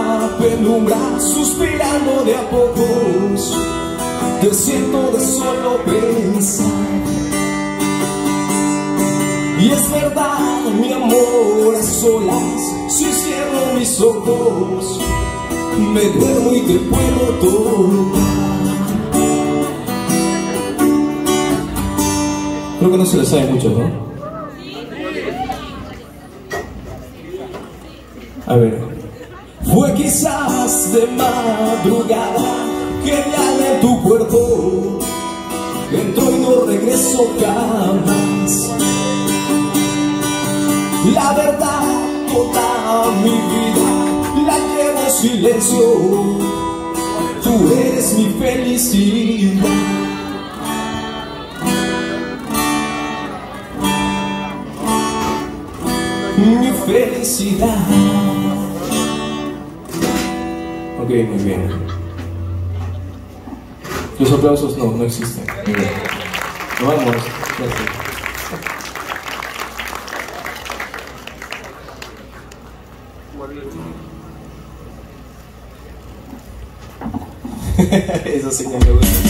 la penumbra, suspirando de a pocos, te siento de solo pensar. Y es verdad, mi amor, a solas, si cierro mis ojos, me duermo y te puedo tocar. Creo que no se le sabe mucho, ¿no? A ver. Fue quizás de madrugada que me halé en tu cuerpo, entro y no regreso jamás. La verdad, toda mi vida la llevo en silencio, tú eres mi felicidad. Mi felicidad. Ok, muy bien. Los aplausos no existen. Muy bien. Nos vamos. Gracias. Esa señal me gusta.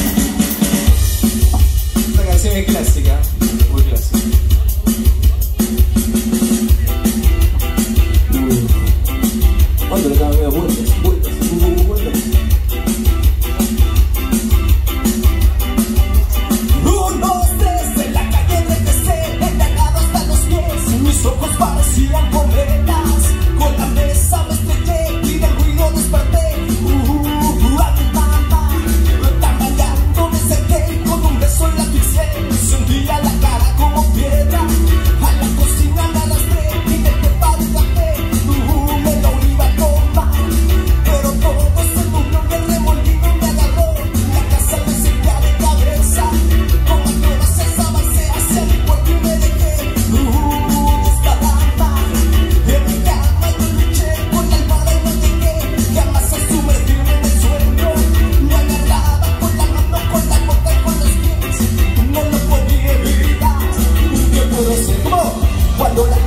Esta canción es clásica, muy clásica. Cuando le daba media vueltas, vueltas. Un, dos, tres, en la calle regresé, embriagado hasta los pies. Mis ojos parecían cometas, con la mesa me estrellé y del ruido desperté. Tambaleando me senté y con un beso la fixé. Sentía la cara como piedra, a la cocina me arrastré y del preparo el café. Me lo iba a tomar, pero todo se nubló y el remolino me agarró. La casa me sentía de cabeza, como todas esas avancé hacia mi cuerpo y me dejé desparramar en mi cama. Yo luché con la almohada y no llegué jamás a sumergirme en el sueño. Me agarraba con la mano, con la boca y con los pies, no lo podía evitar. ¿Qué puedo hacer? Cuando la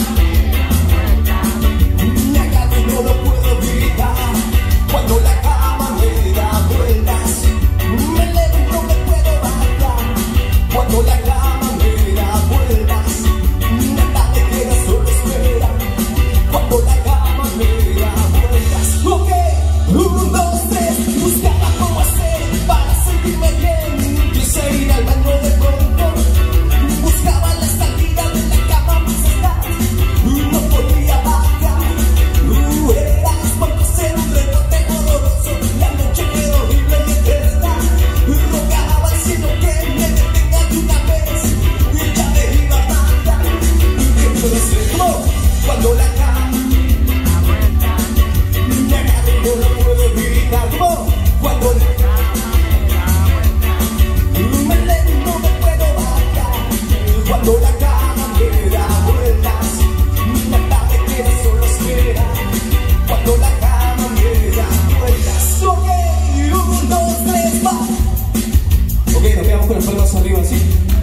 me agarro y no lo puedo evitar. Cuando la cama me da vueltas, me elevo y no me puedo bajar. Cuando la cama me da vueltas, nada me queda, solo espera. Cuando la cama me da vueltas. Ok, 1, 2, 3, buscaba cómo hacer para sentirme bien. Quise ir al baño de pronto, buscaba la salida de la cama, mis estás, no podía bajar. Era espanto ser un rebote horroroso, la noche quedó horrible y eterna. Rogaba al cielo que me detenga de una vez y ya me iba a matar. ¿Qué puedo hacer? Cuando la cama me agarra y no lo puedo evitar. Cuando la me elevo y no me puedo bajar. Cuando la cama me da vueltas, nada me queda, solo espera. Cuando la cama me da vueltas. Ok, 1, 2, 3, va. Ok, nos quedamos con las palmas arriba así.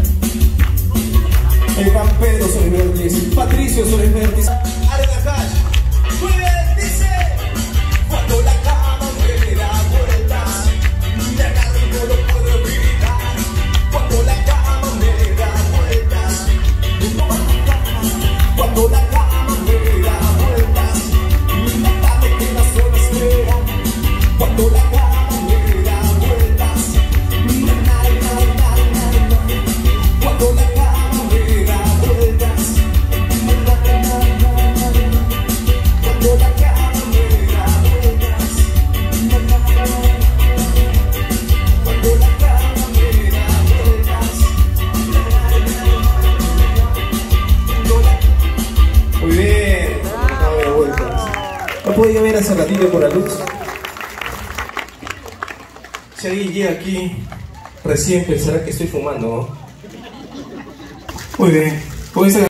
El gran Pedro Suarez Vértiz, Patricio Suarez Vértiz, Arena Cash. Muy bien, dice. Cuando la cama me da vueltas, me agarro y no lo puedo evitar. Cuando la cama me da vueltas, no va a bajar. Cuando la cama me da vueltas, nada me queda, solo espera. Cuando la cama me da vueltas, cuando la cama me da vueltas, cuando la cama me da vueltas, cuando la cama me da vueltas. Muy bien, dame vueltas. No podía ver hace ratito por la luz. Si alguien llega aquí recién pensará que estoy fumando, ¿no? Muy bien, con esta